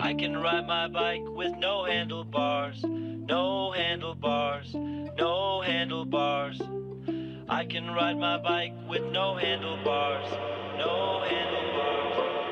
I can ride my bike with no handlebars, no handlebars, no handlebars. I can ride my bike with no handlebars, no handlebars.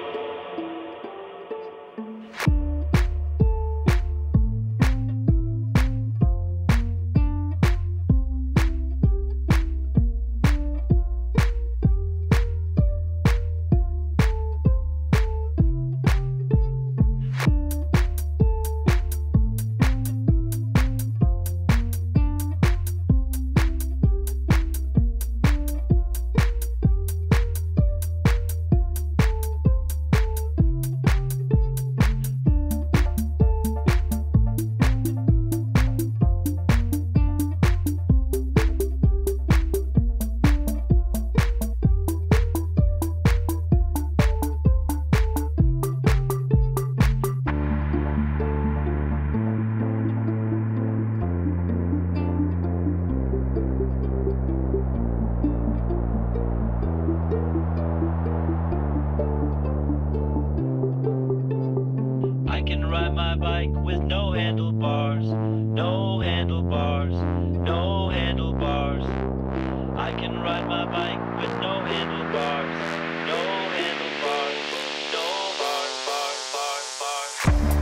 I can ride my bike with no handlebars, no handlebars, no handlebars. I can ride my bike with no handlebars, no handlebars, no bars, bars, bars, bars.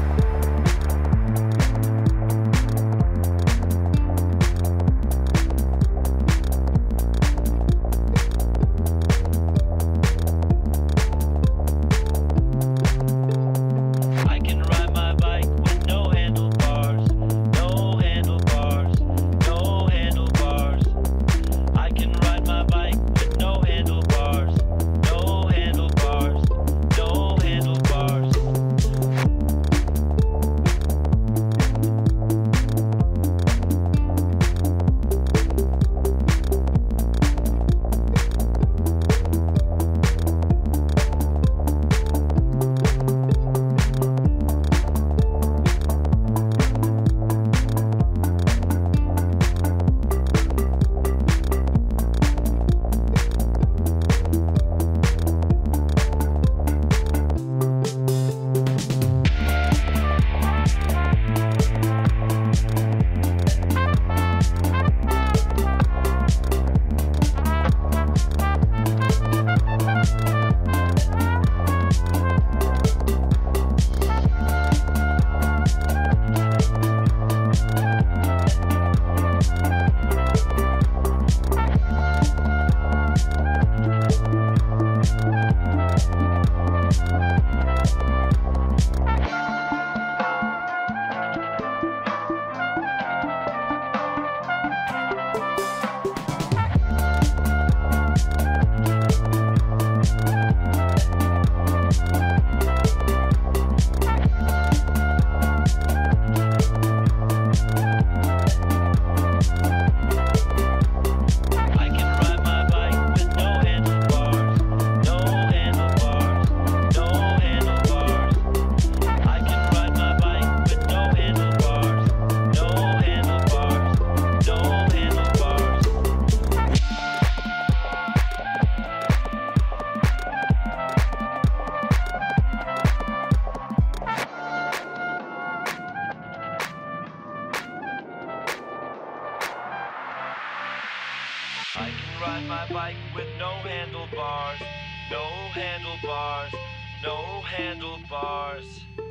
I can ride my bike with no handlebars, no handlebars, no handlebars.